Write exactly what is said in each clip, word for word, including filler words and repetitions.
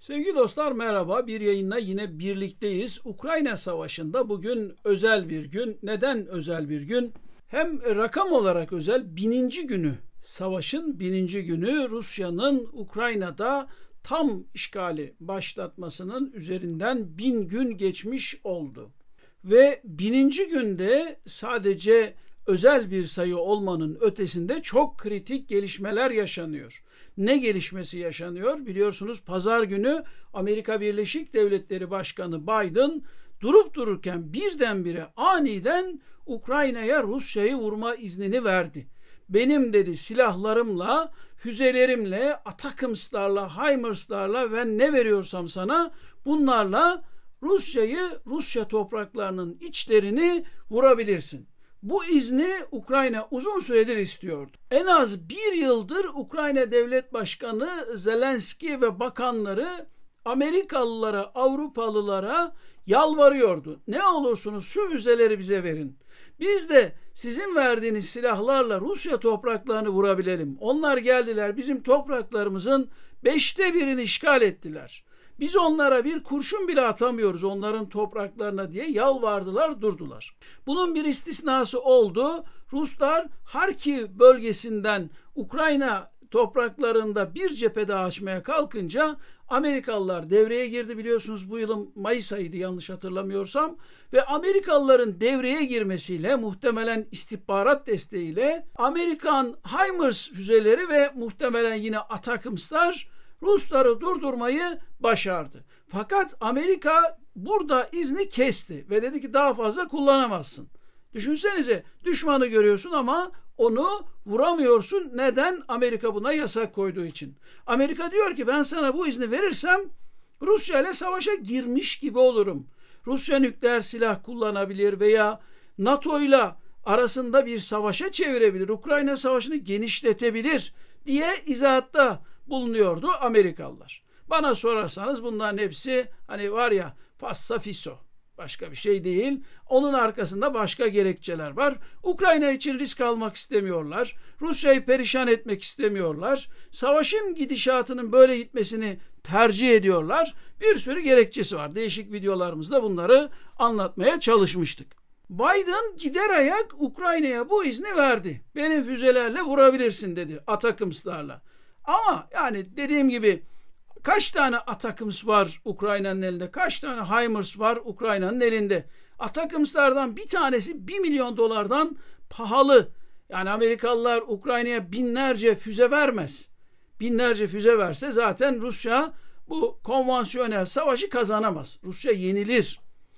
Sevgili dostlar merhaba. Bir yayınla yine birlikteyiz. Ukrayna Savaşı'nda bugün özel bir gün. Neden özel bir gün? Hem rakam olarak özel, bininci günü, savaşın bininci günü, Rusya'nın Ukrayna'da tam işgali başlatmasının üzerinden bin gün geçmiş oldu. Ve bininci günde sadece özel bir sayı olmanın ötesinde çok kritik gelişmeler yaşanıyor. Ne gelişmesi yaşanıyor? Biliyorsunuz pazar günü Amerika Birleşik Devletleri Başkanı Biden durup dururken birdenbire aniden Ukrayna'ya Rusya'yı vurma iznini verdi. Benim dedi silahlarımla, füzelerimle, Atakımslarla, Haymarslarla ve ne veriyorsam sana bunlarla Rusya'yı, Rusya topraklarının içlerini vurabilirsin. Bu izni Ukrayna uzun süredir istiyordu. En az bir yıldır Ukrayna Devlet Başkanı Zelenski ve bakanları Amerikalılara, Avrupalılara yalvarıyordu. Ne olursunuz şu füzeleri bize verin. Biz de sizin verdiğiniz silahlarla Rusya topraklarını vurabilelim. Onlar geldiler, bizim topraklarımızın beşte birini işgal ettiler. Biz onlara bir kurşun bile atamıyoruz onların topraklarına diye yalvardılar, durdular. Bunun bir istisnası oldu. Ruslar Harkiv bölgesinden Ukrayna topraklarında bir cephe daha açmaya kalkınca Amerikalılar devreye girdi. Biliyorsunuz bu yılın Mayıs ayıydı yanlış hatırlamıyorsam. Ve Amerikalıların devreye girmesiyle, muhtemelen istihbarat desteğiyle Amerikan Haymars füzeleri ve muhtemelen yine Atakımslar Rusları durdurmayı başardı. Fakat Amerika burada izni kesti ve dedi ki daha fazla kullanamazsın. Düşünsenize, düşmanı görüyorsun ama onu vuramıyorsun. Neden? Amerika buna yasak koyduğu için. Amerika diyor ki ben sana bu izni verirsem Rusya ile savaşa girmiş gibi olurum. Rusya nükleer silah kullanabilir veya NATO ile arasında bir savaşa çevirebilir. Ukrayna savaşını genişletebilir diye izahatta bulunuyordu Amerikalılar. Bana sorarsanız bunların hepsi hani var ya fassa fiso, başka bir şey değil. Onun arkasında başka gerekçeler var. Ukrayna için risk almak istemiyorlar. Rusya'yı perişan etmek istemiyorlar. Savaşın gidişatının böyle gitmesini tercih ediyorlar. Bir sürü gerekçesi var. Değişik videolarımızda bunları anlatmaya çalışmıştık. Biden gider ayak Ukrayna'ya bu izni verdi. Benim füzelerle vurabilirsin dedi, Atakımslarla. Ama yani dediğim gibi kaç tane Atakıms var Ukrayna'nın elinde? Kaç tane Haymars var Ukrayna'nın elinde? Atakımslardan bir tanesi bir milyon dolardan pahalı. Yani Amerikalılar Ukrayna'ya binlerce füze vermez. Binlerce füze verse zaten Rusya bu konvansiyonel savaşı kazanamaz. Rusya yenilir.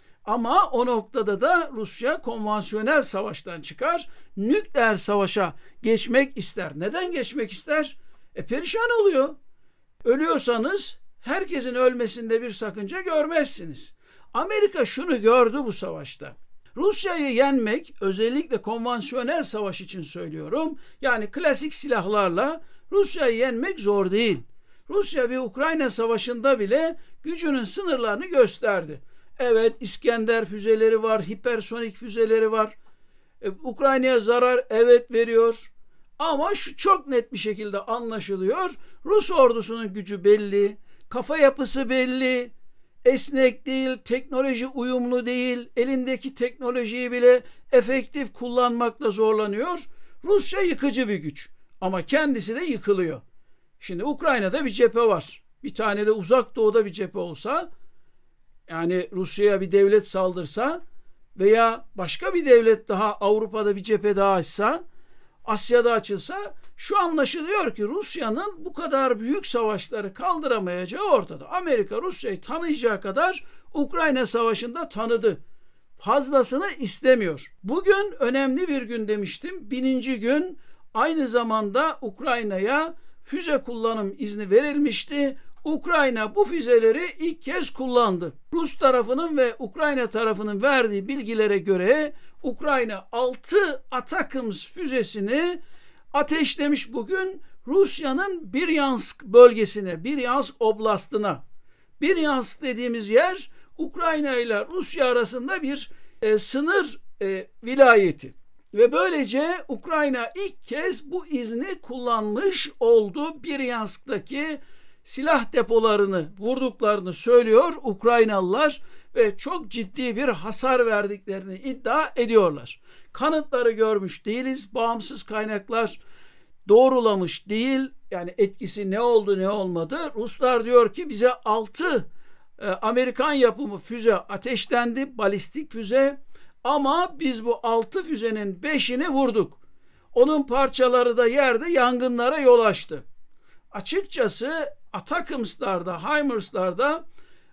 Ama o noktada da Rusya konvansiyonel savaştan çıkar, nükleer savaşa geçmek ister. Neden geçmek ister? E perişan oluyor. Ölüyorsanız herkesin ölmesinde bir sakınca görmezsiniz. Amerika şunu gördü bu savaşta. Rusya'yı yenmek, özellikle konvansiyonel savaş için söylüyorum, yani klasik silahlarla Rusya'yı yenmek zor değil. Rusya bir Ukrayna savaşında bile gücünün sınırlarını gösterdi. Evet, İskender füzeleri var, hipersonik füzeleri var. Ee, Ukrayna'ya zarar evet veriyor. Ama şu çok net bir şekilde anlaşılıyor. Rus ordusunun gücü belli, kafa yapısı belli, esnek değil, teknoloji uyumlu değil, elindeki teknolojiyi bile efektif kullanmakta zorlanıyor. Rusya yıkıcı bir güç ama kendisi de yıkılıyor. Şimdi Ukrayna'da bir cephe var. Bir tane de uzak doğuda bir cephe olsa, yani Rusya'ya bir devlet saldırsa veya başka bir devlet daha Avrupa'da bir cephe daha açsa, Asya'da açılsa şu anlaşılıyor ki Rusya'nın bu kadar büyük savaşları kaldıramayacağı ortada. Amerika Rusya'yı tanıyacağı kadar Ukrayna Savaşı'nda tanıdı. Fazlasını istemiyor. Bugün önemli bir gün demiştim. Bininci gün, aynı zamanda Ukrayna'ya füze kullanım izni verilmişti. Ukrayna bu füzeleri ilk kez kullandı. Rus tarafının ve Ukrayna tarafının verdiği bilgilere göre Ukrayna altı Atakıms füzesini ateşlemiş bugün Rusya'nın Bryansk bölgesine, Bryansk Oblast'ına. Bryansk dediğimiz yer Ukrayna ile Rusya arasında bir e, sınır e, vilayeti. Ve böylece Ukrayna ilk kez bu izni kullanmış oldu. Bryansk'taki silah depolarını vurduklarını söylüyor Ukraynalılar ve çok ciddi bir hasar verdiklerini iddia ediyorlar. Kanıtları görmüş değiliz. Bağımsız kaynaklar doğrulamış değil. Yani etkisi ne oldu ne olmadı. Ruslar diyor ki bize altı e, Amerikan yapımı füze ateşlendi. Balistik füze. Ama biz bu altı füzenin beşini vurduk. Onun parçaları da yerde yangınlara yol açtı. Açıkçası Atakıms'larda, HIMARS'larda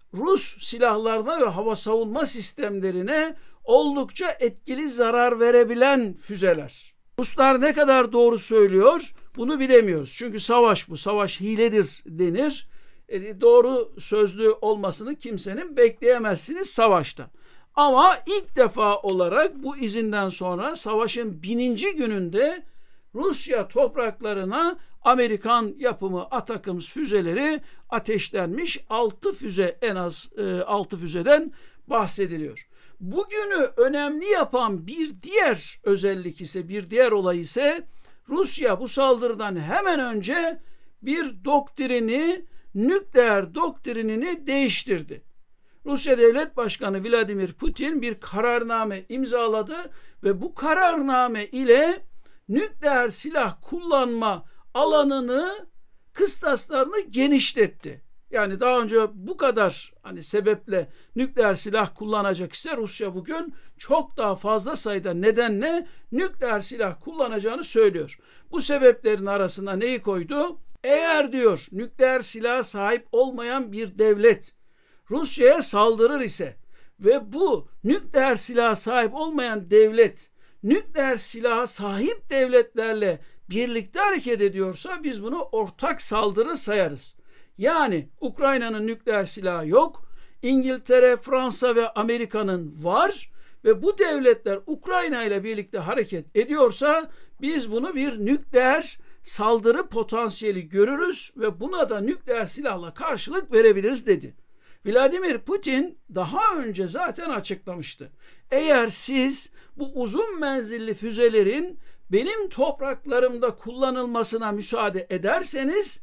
Rus silahlarına ve hava savunma sistemlerine oldukça etkili zarar verebilen füzeler. Ruslar ne kadar doğru söylüyor bunu bilemiyoruz. Çünkü savaş bu, savaş hiledir denir. E, doğru sözlü olmasını kimsenin bekleyemezsiniz savaşta. Ama ilk defa olarak bu izinden sonra savaşın bininci gününde Rusya topraklarına Amerikan yapımı Atakams füzeleri ateşlenmiş. altı füze, en az altı füzeden bahsediliyor. Bugünü önemli yapan bir diğer özellik ise, bir diğer olay ise Rusya bu saldırıdan hemen önce bir doktrini, nükleer doktrinini değiştirdi. Rusya Devlet Başkanı Vladimir Putin bir kararname imzaladı ve bu kararname ile nükleer silah kullanma alanını, kıstaslarını genişletti. Yani daha önce bu kadar hani sebeple nükleer silah kullanacak ise Rusya bugün çok daha fazla sayıda nedenle nükleer silah kullanacağını söylüyor. Bu sebeplerin arasına neyi koydu? Eğer diyor nükleer silah sahip olmayan bir devlet Rusya'ya saldırır ise ve bu nükleer silah sahip olmayan devlet nükleer silaha sahip devletlerle birlikte hareket ediyorsa biz bunu ortak saldırı sayarız. Yani Ukrayna'nın nükleer silahı yok, İngiltere, Fransa ve Amerika'nın var ve bu devletler Ukrayna ile birlikte hareket ediyorsa biz bunu bir nükleer saldırı potansiyeli görürüz ve buna da nükleer silahla karşılık verebiliriz dedi. Vladimir Putin daha önce zaten açıklamıştı. Eğer siz bu uzun menzilli füzelerin benim topraklarımda kullanılmasına müsaade ederseniz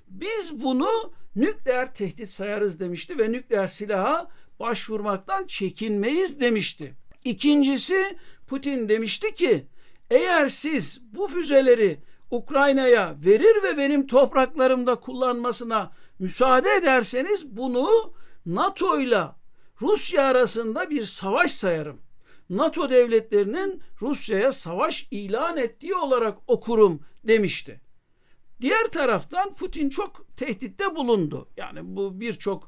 biz bunu nükleer tehdit sayarız demişti ve nükleer silaha başvurmaktan çekinmeyiz demişti. İkincisi, Putin demişti ki eğer siz bu füzeleri Ukrayna'ya verir ve benim topraklarımda kullanmasına müsaade ederseniz bunu NATO ile Rusya arasında bir savaş sayarım. NATO devletlerinin Rusya'ya savaş ilan ettiği olarak okurum demişti. Diğer taraftan Putin çok tehditte bulundu. Yani bu birçok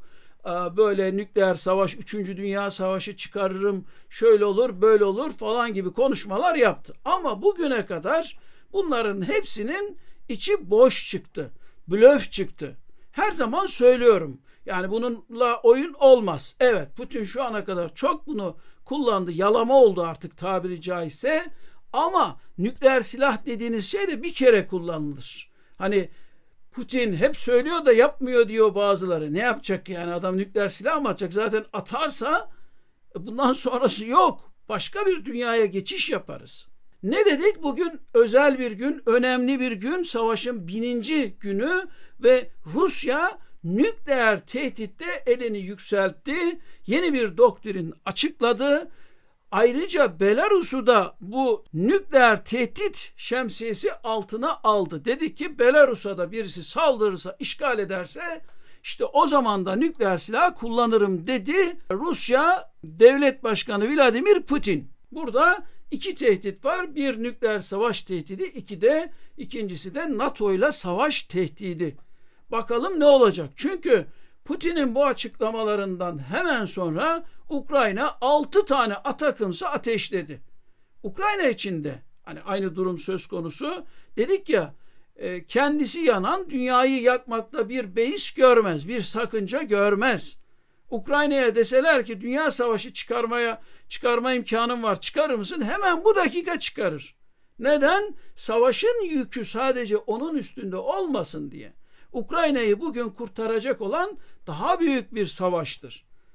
böyle nükleer savaş, üçüncü Dünya Savaşı çıkarırım, şöyle olur, böyle olur falan gibi konuşmalar yaptı. Ama bugüne kadar bunların hepsinin içi boş çıktı, blöf çıktı. Her zaman söylüyorum. Yani bununla oyun olmaz. Evet, Putin şu ana kadar çok bunu kullandı. Yalama oldu artık tabiri caizse. Ama nükleer silah dediğiniz şey de bir kere kullanılır. Hani Putin hep söylüyor da yapmıyor diyor bazıları. Ne yapacak yani, adam nükleer silah mı atacak? Zaten atarsa bundan sonrası yok. Başka bir dünyaya geçiş yaparız. Ne dedik? Bugün özel bir gün, önemli bir gün, savaşın bininci günü ve Rusya nükleer tehditte elini yükseltti. Yeni bir doktrin açıkladı. Ayrıca Belarus'u da bu nükleer tehdit şemsiyesi altına aldı. Dedi ki Belarus'a da birisi saldırırsa, işgal ederse işte o zaman da nükleer silah kullanırım dedi Rusya Devlet Başkanı Vladimir Putin. Burada iki tehdit var. Bir nükleer savaş tehdidi, iki de ikincisi de NATO ile savaş tehdidi. Bakalım ne olacak? Çünkü Putin'in bu açıklamalarından hemen sonra Ukrayna altı tane Atakıms'ı ateşledi. Ukrayna içinde hani aynı durum söz konusu. Dedik ya, kendisi yanan dünyayı yakmakta bir beis görmez, bir sakınca görmez. Ukrayna'ya deseler ki dünya savaşı çıkarmaya çıkarma imkanın var, çıkarır mısın? Hemen bu dakika çıkarır. Neden? Savaşın yükü sadece onun üstünde olmasın diye. Ukrayna'yı bugün kurtaracak olan daha büyük bir savaştır.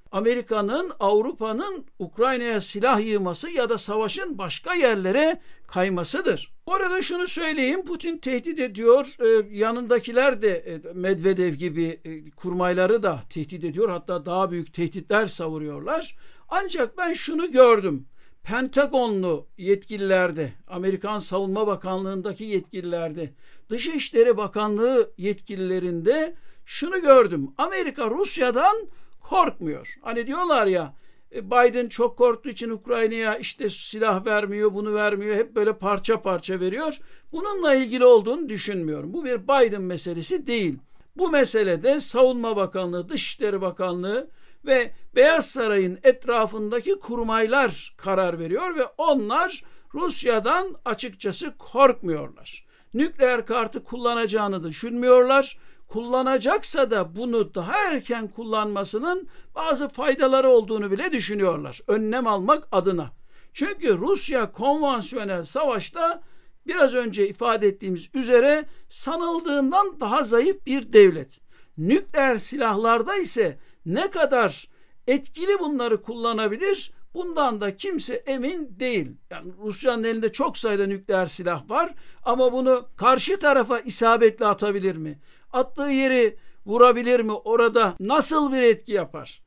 Amerika'nın, Avrupa'nın Ukrayna'ya silah yığması ya da savaşın başka yerlere kaymasıdır. Orada şunu söyleyeyim, Putin tehdit ediyor, ee, yanındakiler de e, Medvedev gibi e, kurmayları da tehdit ediyor, hatta daha büyük tehditler savuruyorlar. Ancak ben şunu gördüm, Pentagonlu yetkililerde, Amerikan Savunma Bakanlığı'ndaki yetkililerde, Dışişleri Bakanlığı yetkililerinde şunu gördüm, Amerika Rusya'dan korkmuyor. Hani diyorlar ya, Biden çok korktuğu için Ukrayna'ya işte silah vermiyor, bunu vermiyor, hep böyle parça parça veriyor. Bununla ilgili olduğunu düşünmüyorum. Bu bir Biden meselesi değil. Bu meselede Savunma Bakanlığı, Dışişleri Bakanlığı ve Beyaz Saray'ın etrafındaki kurmaylar karar veriyor ve onlar Rusya'dan açıkçası korkmuyorlar. Nükleer kartı kullanacağını düşünmüyorlar. Kullanacaksa da bunu daha erken kullanmasının bazı faydaları olduğunu bile düşünüyorlar. Önlem almak adına. Çünkü Rusya konvansiyonel savaşta biraz önce ifade ettiğimiz üzere sanıldığından daha zayıf bir devlet. Nükleer silahlarda ise ne kadar etkili bunları kullanabilir, bundan da kimse emin değil. Yani Rusya'nın elinde çok sayıda nükleer silah var ama bunu karşı tarafa isabetli atabilir mi? Attığı yeri vurabilir mi? Orada nasıl bir etki yapar?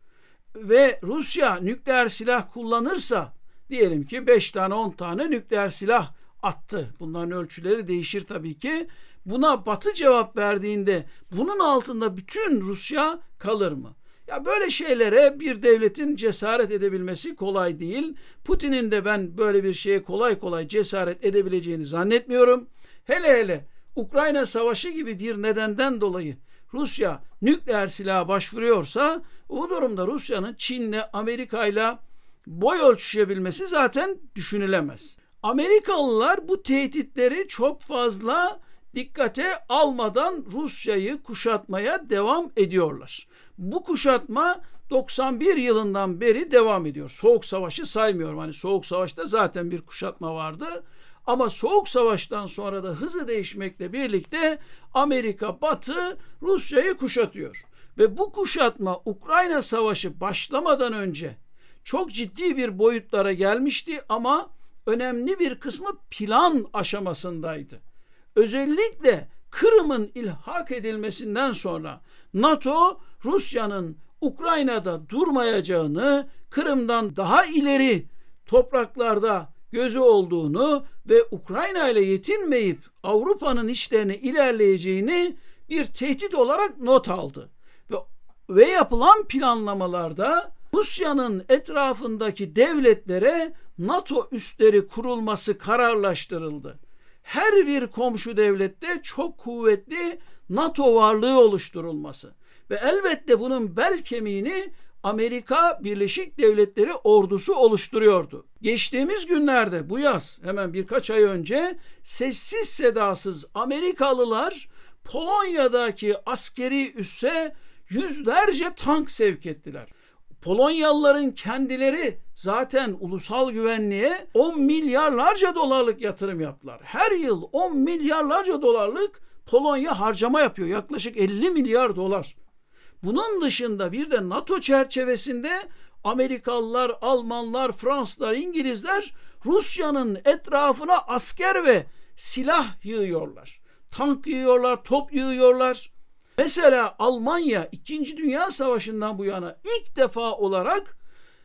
Ve Rusya nükleer silah kullanırsa, diyelim ki beş tane on tane nükleer silah attı. Bunların ölçüleri değişir tabii ki. Buna Batı cevap verdiğinde bunun altında bütün Rusya kalır mı? Ya böyle şeylere bir devletin cesaret edebilmesi kolay değil. Putin'in de ben böyle bir şeye kolay kolay cesaret edebileceğini zannetmiyorum. Hele hele Ukrayna Savaşı gibi bir nedenden dolayı Rusya nükleer silaha başvuruyorsa, o durumda Rusya'nın Çin'le, Amerika'yla boy ölçüşebilmesi zaten düşünülemez. Amerikalılar bu tehditleri çok fazla dikkate almadan Rusya'yı kuşatmaya devam ediyorlar. Bu kuşatma doksan bir yılından beri devam ediyor. Soğuk Savaşı saymıyorum. Hani Soğuk Savaş'ta zaten bir kuşatma vardı. Ama Soğuk Savaş'tan sonra da hızı değişmekle birlikte Amerika, Batı Rusya'yı kuşatıyor. Ve bu kuşatma Ukrayna Savaşı başlamadan önce çok ciddi bir boyutlara gelmişti ama önemli bir kısmı plan aşamasındaydı. Özellikle Kırım'ın ilhak edilmesinden sonra NATO Rusya'nın Ukrayna'da durmayacağını, Kırım'dan daha ileri topraklarda gözü olduğunu ve Ukrayna ile yetinmeyip Avrupa'nın işlerine ilerleyeceğini bir tehdit olarak not aldı. Ve, ve yapılan planlamalarda Rusya'nın etrafındaki devletlere NATO üsleri kurulması kararlaştırıldı. Her bir komşu devlette çok kuvvetli NATO varlığı oluşturulması ve elbette bunun bel kemiğini Amerika Birleşik Devletleri ordusu oluşturuyordu. Geçtiğimiz günlerde, bu yaz hemen birkaç ay önce, sessiz sedasız Amerikalılar Polonya'daki askeri üsse yüzlerce tank sevk ettiler. Polonyalıların kendileri zaten ulusal güvenliğe on milyarlarca dolarlık yatırım yaptılar. Her yıl on milyarlarca dolarlık Polonya harcama yapıyor. Yaklaşık elli milyar dolar. Bunun dışında bir de NATO çerçevesinde Amerikalılar, Almanlar, Fransızlar, İngilizler Rusya'nın etrafına asker ve silah yığıyorlar. Tank yığıyorlar, top yığıyorlar. Mesela Almanya İkinci Dünya Savaşı'ndan bu yana ilk defa olarak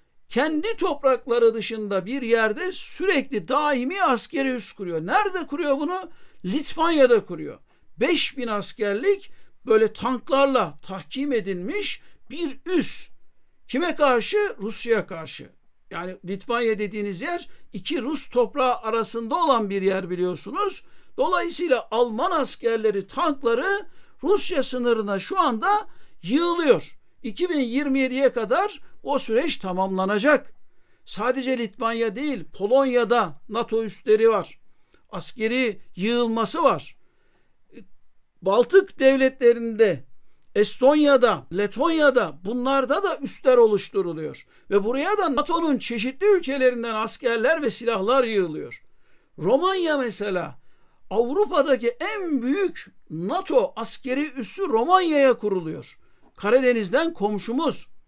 kendi toprakları dışında bir yerde sürekli daimi askeri üs kuruyor. Nerede kuruyor bunu? Litvanya'da kuruyor. beş bin askerlik böyle tanklarla tahkim edilmiş bir üs. Kime karşı? Rusya'ya karşı. Yani Litvanya dediğiniz yer iki Rus toprağı arasında olan bir yer biliyorsunuz. Dolayısıyla Alman askerleri, tankları Rusya sınırına şu anda yığılıyor. iki bin yirmi yediye kadar o süreç tamamlanacak. Sadece Litvanya değil, Polonya'da NATO üsleri var. Askeri yığılması var. Baltık devletlerinde, Estonya'da, Letonya'da, bunlarda da üsler oluşturuluyor. Ve buraya da NATO'nun çeşitli ülkelerinden askerler ve silahlar yığılıyor. Romanya mesela, Avrupa'daki en büyük NATO askeri üssü Romanya'ya kuruluyor. Karadeniz'den komşumuz.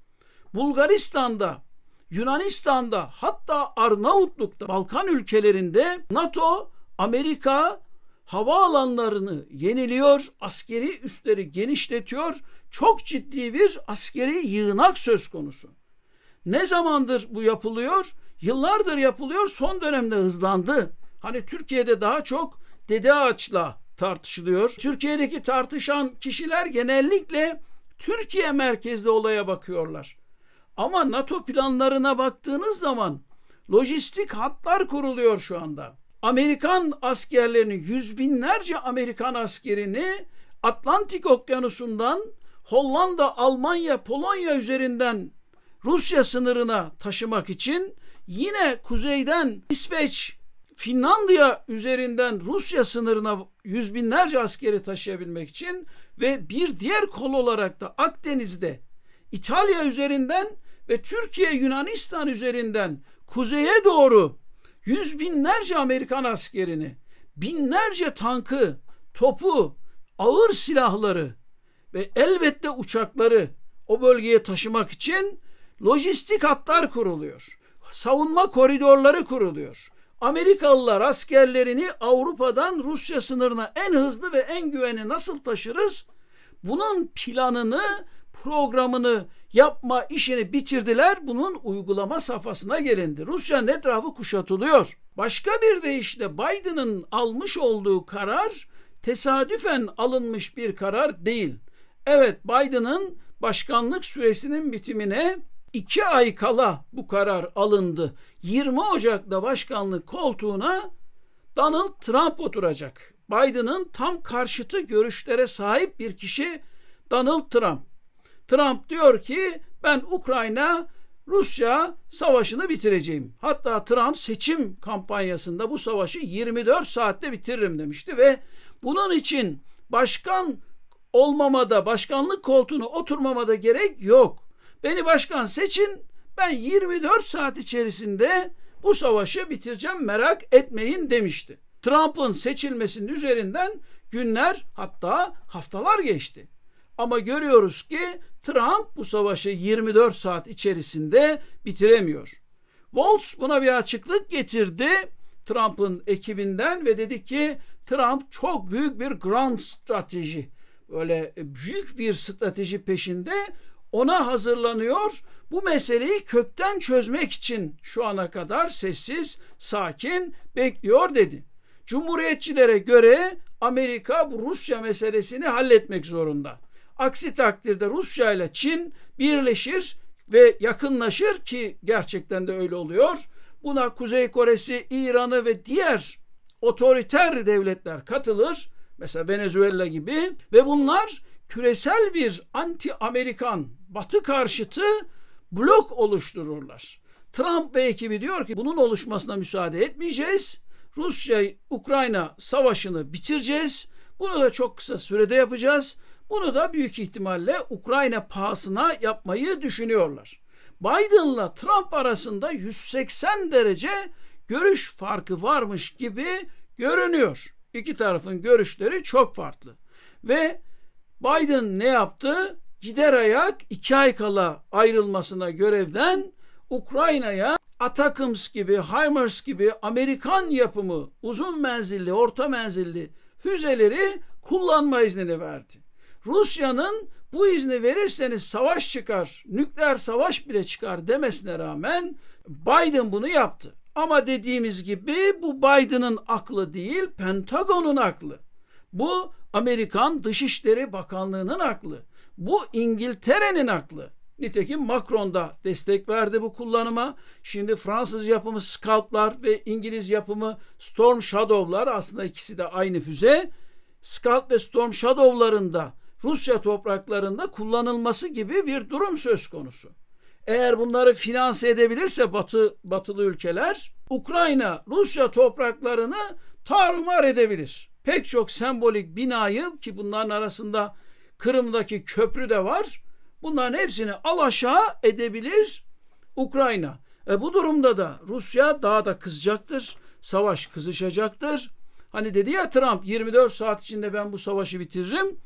Bulgaristan'da, Yunanistan'da, hatta Arnavutluk'ta, Balkan ülkelerinde NATO, Amerika havaalanlarını yeniliyor, askeri üsleri genişletiyor. Çok ciddi bir askeri yığınak söz konusu. Ne zamandır bu yapılıyor? Yıllardır yapılıyor, son dönemde hızlandı. Hani Türkiye'de daha çok Dede Ağaç'la tartışılıyor. Türkiye'deki tartışan kişiler genellikle Türkiye merkezli olaya bakıyorlar. Ama NATO planlarına baktığınız zaman lojistik hatlar kuruluyor şu anda. Amerikan askerlerini, yüz binlerce Amerikan askerini Atlantik Okyanusu'ndan Hollanda, Almanya, Polonya üzerinden Rusya sınırına taşımak için, yine kuzeyden İsveç, Finlandiya üzerinden Rusya sınırına yüz binlerce askeri taşıyabilmek için ve bir diğer kol olarak da Akdeniz'de İtalya üzerinden ve Türkiye, Yunanistan üzerinden kuzeye doğru yüz binlerce Amerikan askerini, binlerce tankı, topu, ağır silahları ve elbette uçakları o bölgeye taşımak için lojistik hatlar kuruluyor. Savunma koridorları kuruluyor. Amerikalılar askerlerini Avrupa'dan Rusya sınırına en hızlı ve en güvenli nasıl taşırız? Bunun planını, programını yapma işini bitirdiler. Bunun uygulama safhasına gelindi. Rusya'nın etrafı kuşatılıyor. Başka bir deyişle Biden'ın almış olduğu karar tesadüfen alınmış bir karar değil. Evet, Biden'ın başkanlık süresinin bitimine iki ay kala bu karar alındı. yirmi Ocak'ta başkanlık koltuğuna Donald Trump oturacak. Biden'ın tam karşıtı görüşlere sahip bir kişi Donald Trump. Trump diyor ki ben Ukrayna Rusya savaşını bitireceğim. Hatta Trump seçim kampanyasında bu savaşı yirmi dört saatte bitiririm demişti ve bunun için başkan olmamada, başkanlık koltuğuna oturmamada gerek yok. Beni başkan seçin, ben yirmi dört saat içerisinde bu savaşı bitireceğim, merak etmeyin demişti. Trump'ın seçilmesinin üzerinden günler, hatta haftalar geçti. Ama görüyoruz ki Trump bu savaşı yirmi dört saat içerisinde bitiremiyor. Waltz buna bir açıklık getirdi Trump'ın ekibinden ve dedi ki Trump çok büyük bir grand strateji, öyle büyük bir strateji peşinde, ona hazırlanıyor. Bu meseleyi kökten çözmek için şu ana kadar sessiz, sakin bekliyor dedi. Cumhuriyetçilere göre Amerika bu Rusya meselesini halletmek zorunda. Aksi takdirde Rusya ile Çin birleşir ve yakınlaşır ki gerçekten de öyle oluyor. Buna Kuzey Kore'si, İran'ı ve diğer otoriter devletler katılır. Mesela Venezuela gibi ve bunlar küresel bir anti-Amerikan, Batı karşıtı blok oluştururlar. Trump ve ekibi diyor ki bunun oluşmasına müsaade etmeyeceğiz. Rusya-Ukrayna savaşını bitireceğiz. Bunu da çok kısa sürede yapacağız. Bunu da büyük ihtimalle Ukrayna pahasına yapmayı düşünüyorlar. Biden'la Trump arasında yüz seksen derece görüş farkı varmış gibi görünüyor. İki tarafın görüşleri çok farklı. Ve Biden ne yaptı? Gider ayak iki ay kala ayrılmasına görevden Ukrayna'ya Atakams gibi, HIMARS gibi Amerikan yapımı uzun menzilli, orta menzilli füzeleri kullanma iznini verdi. Rusya'nın bu izni verirseniz savaş çıkar, nükleer savaş bile çıkar demesine rağmen Biden bunu yaptı. Ama dediğimiz gibi bu Biden'ın aklı değil, Pentagon'un aklı. Bu Amerikan Dışişleri Bakanlığı'nın aklı. Bu İngiltere'nin aklı. Nitekim Macron da destek verdi bu kullanıma. Şimdi Fransız yapımı Scalp'lar ve İngiliz yapımı Storm Shadow'lar, aslında ikisi de aynı füze. Scalp ve Storm Shadow'ların da Rusya topraklarında kullanılması gibi bir durum söz konusu. Eğer bunları finanse edebilirse Batı, batılı ülkeler, Ukrayna Rusya topraklarını tarumar edebilir. Pek çok sembolik binayı, ki bunların arasında Kırım'daki köprü de var, bunların hepsini alaşağı edebilir Ukrayna. E bu durumda da Rusya daha da kızacaktır. Savaş kızışacaktır. Hani dedi ya Trump, yirmi dört saat içinde ben bu savaşı bitiririm.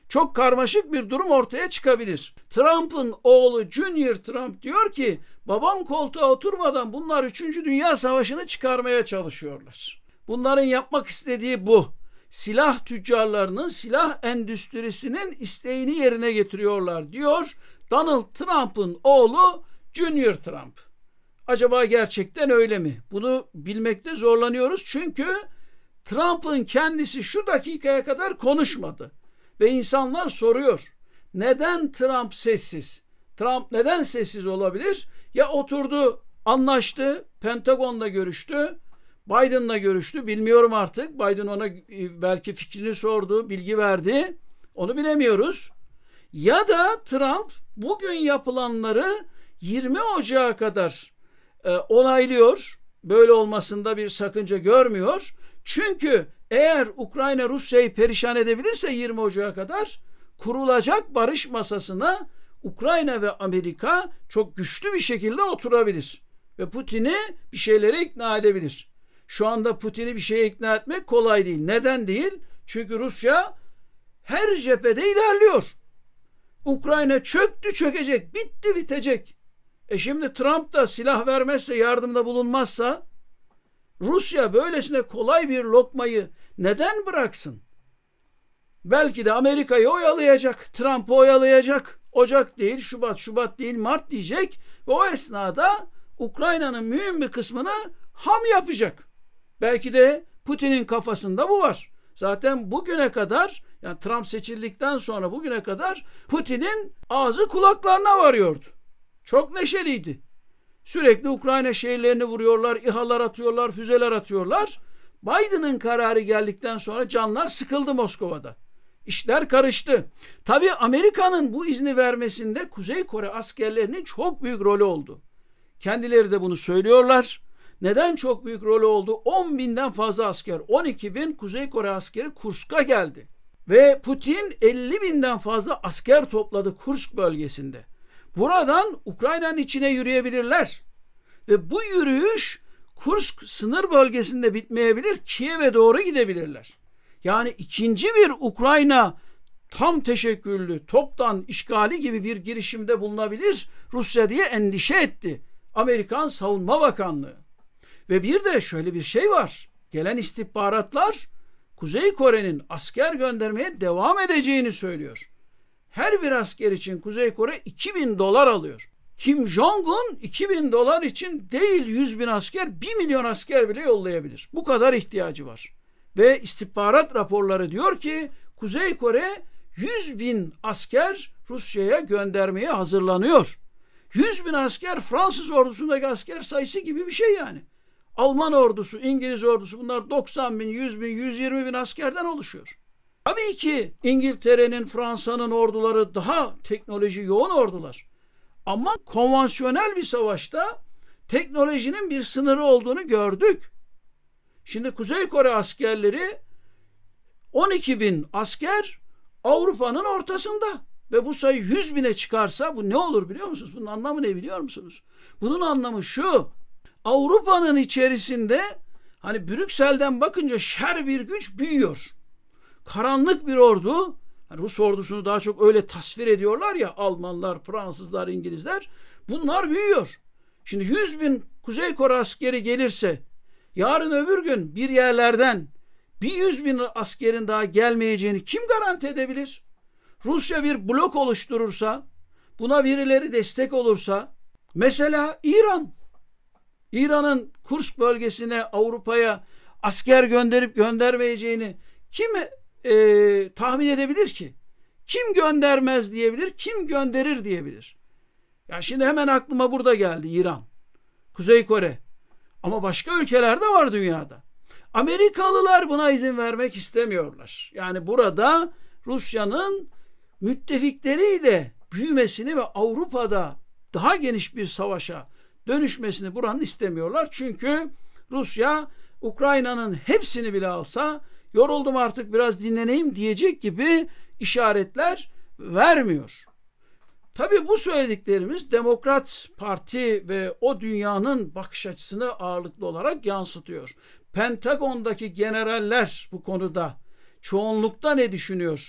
çok karmaşık bir durum ortaya çıkabilir. Trump'ın oğlu Junior Trump diyor ki babam koltuğa oturmadan bunlar üçüncü Dünya Savaşı'nı çıkarmaya çalışıyorlar. Bunların yapmak istediği bu. Silah tüccarlarının, silah endüstrisinin isteğini yerine getiriyorlar diyor Donald Trump'ın oğlu Junior Trump. Acaba gerçekten öyle mi? Bunu bilmekte zorlanıyoruz çünkü Trump'ın kendisi şu dakikaya kadar konuşmadı. Ve insanlar soruyor. Neden Trump sessiz? Trump neden sessiz olabilir? Ya oturdu, anlaştı, Pentagon'la görüştü, Biden'la görüştü. Bilmiyorum artık. Biden ona belki fikrini sordu, bilgi verdi. Onu bilemiyoruz. Ya da Trump bugün yapılanları yirmi Ocağı kadar e, onaylıyor. Böyle olmasında bir sakınca görmüyor. Çünkü eğer Ukrayna Rusya'yı perişan edebilirse yirmi Ocağı kadar kurulacak barış masasına Ukrayna ve Amerika çok güçlü bir şekilde oturabilir. Ve Putin'i bir şeylere ikna edebilir. Şu anda Putin'i bir şeye ikna etmek kolay değil. Neden değil? Çünkü Rusya her cephede ilerliyor. Ukrayna çöktü çökecek, bitti bitecek. E şimdi Trump da silah vermezse, yardımda bulunmazsa Rusya böylesine kolay bir lokmayı neden bıraksın? Belki de Amerika'yı oyalayacak, Trump'ı oyalayacak. Ocak değil, Şubat, Şubat değil, Mart diyecek ve o esnada Ukrayna'nın mühim bir kısmını ham yapacak. Belki de Putin'in kafasında bu var. Zaten bugüne kadar, yani Trump seçildikten sonra bugüne kadar Putin'in ağzı kulaklarına varıyordu. Çok neşeliydi. Sürekli Ukrayna şehirlerini vuruyorlar, İHA'lar atıyorlar, füzeler atıyorlar. Biden'ın kararı geldikten sonra canlar sıkıldı Moskova'da. İşler karıştı. Tabii Amerika'nın bu izni vermesinde Kuzey Kore askerlerinin çok büyük rolü oldu. Kendileri de bunu söylüyorlar. Neden çok büyük rolü oldu? on binden fazla asker, on iki bin Kuzey Kore askeri Kursk'a geldi. Ve Putin elli binden fazla asker topladı Kursk bölgesinde. Buradan Ukrayna'nın içine yürüyebilirler. Ve bu yürüyüş Kursk sınır bölgesinde bitmeyebilir, Kiev'e doğru gidebilirler. Yani ikinci bir Ukrayna tam teşekküllü, toptan işgali gibi bir girişimde bulunabilir Rusya diye endişe etti Amerikan Savunma Bakanlığı. Ve bir de şöyle bir şey var. Gelen istihbaratlar Kuzey Kore'nin asker göndermeye devam edeceğini söylüyor. Her bir asker için Kuzey Kore iki bin dolar alıyor. Kim Jong-un iki bin dolar için değil yüz bin asker, bir milyon asker bile yollayabilir. Bu kadar ihtiyacı var. Ve istihbarat raporları diyor ki Kuzey Kore yüz bin asker Rusya'ya göndermeye hazırlanıyor. yüz bin asker Fransız ordusundaki asker sayısı gibi bir şey yani. Alman ordusu, İngiliz ordusu bunlar doksan bin, yüz bin, yüz yirmi bin askerden oluşuyor. Tabii ki İngiltere'nin, Fransa'nın orduları daha teknoloji yoğun ordular. Ama konvansiyonel bir savaşta teknolojinin bir sınırı olduğunu gördük. Şimdi Kuzey Kore askerleri on iki bin asker Avrupa'nın ortasında ve bu sayı yüz bine çıkarsa bu ne olur biliyor musunuz? Bunun anlamı ne biliyor musunuz? Bunun anlamı şu: Avrupa'nın içerisinde hani Brüksel'den bakınca şer bir güç büyüyor. Karanlık bir ordu, hani Rus ordusunu daha çok öyle tasvir ediyorlar ya, Almanlar, Fransızlar, İngilizler, bunlar büyüyor. Şimdi yüz bin Kuzey Kore askeri gelirse yarın öbür gün bir yerlerden bir yüz bin askerin daha gelmeyeceğini kim garanti edebilir? Rusya bir blok oluşturursa, buna birileri destek olursa, mesela İran, İran'ın Kursk bölgesine, Avrupa'ya asker gönderip göndermeyeceğini kim e, tahmin edebilir ki? Kim göndermez diyebilir, kim gönderir diyebilir. Ya şimdi hemen aklıma burada geldi İran, Kuzey Kore. Ama başka ülkeler de var dünyada. Amerikalılar buna izin vermek istemiyorlar. Yani burada Rusya'nın müttefikleriyle büyümesini ve Avrupa'da daha geniş bir savaşa dönüşmesini buranın istemiyorlar. Çünkü Rusya Ukrayna'nın hepsini bile alsa yoruldum artık biraz dinleneyim diyecek gibi işaretler vermiyor. Tabii bu söylediklerimiz Demokrat Parti ve o dünyanın bakış açısını ağırlıklı olarak yansıtıyor. Pentagon'daki generaller bu konuda çoğunlukta ne düşünüyor?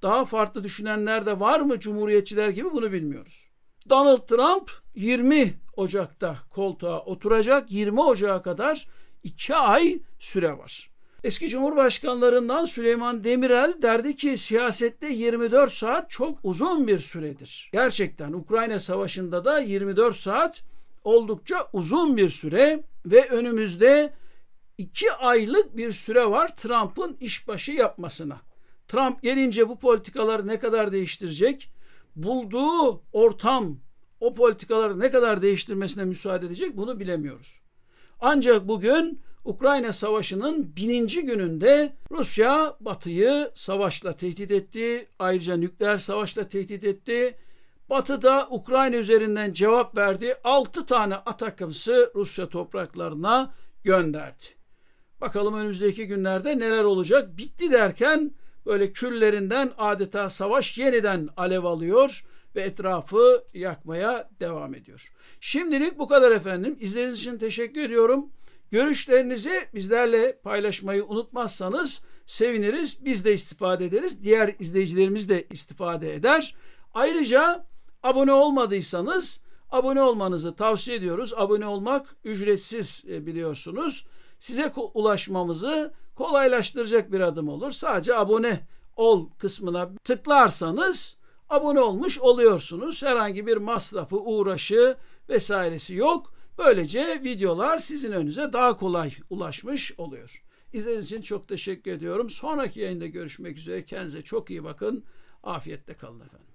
Daha farklı düşünenler de var mı cumhuriyetçiler gibi, bunu bilmiyoruz. Donald Trump yirmi Ocak'ta koltuğa oturacak. yirmi Ocak'a kadar iki ay süre var. Eski Cumhurbaşkanlarından Süleyman Demirel derdi ki siyasette yirmi dört saat çok uzun bir süredir. Gerçekten Ukrayna Savaşı'nda da yirmi dört saat oldukça uzun bir süre ve önümüzde iki aylık bir süre var Trump'ın işbaşı yapmasına. Trump gelince bu politikaları ne kadar değiştirecek? Bulduğu ortam o politikaları ne kadar değiştirmesine müsaade edecek, bunu bilemiyoruz. Ancak bugün Ukrayna Savaşı'nın bininci gününde Rusya Batı'yı savaşla tehdit etti. Ayrıca nükleer savaşla tehdit etti. Batı da Ukrayna üzerinden cevap verdi. altı tane Atakımsı Rusya topraklarına gönderdi. Bakalım önümüzdeki günlerde neler olacak? Bitti derken böyle küllerinden adeta savaş yeniden alev alıyor ve etrafı yakmaya devam ediyor. Şimdilik bu kadar efendim. İzlediğiniz için teşekkür ediyorum. Görüşlerinizi bizlerle paylaşmayı unutmazsanız seviniriz. Biz de istifade ederiz. Diğer izleyicilerimiz de istifade eder. Ayrıca abone olmadıysanız abone olmanızı tavsiye ediyoruz. Abone olmak ücretsiz biliyorsunuz. Size ulaşmamızı kolaylaştıracak bir adım olur. Sadece abone ol kısmına tıklarsanız abone olmuş oluyorsunuz. Herhangi bir masrafı, uğraşı vesairesi yok. Böylece videolar sizin önünüze daha kolay ulaşmış oluyor. İzlediğiniz için çok teşekkür ediyorum. Sonraki yayında görüşmek üzere. Kendinize çok iyi bakın. Afiyetle kalın efendim.